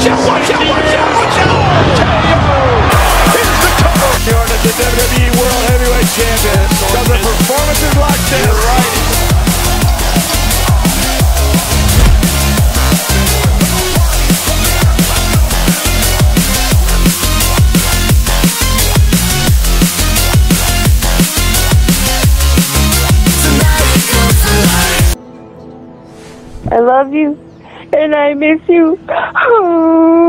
Watch out, watch out, watch out, watch out! Here's the cover! You're the WWE World Heavyweight Champion. Does the performances like this? Right. I love you, and I miss you. Oh.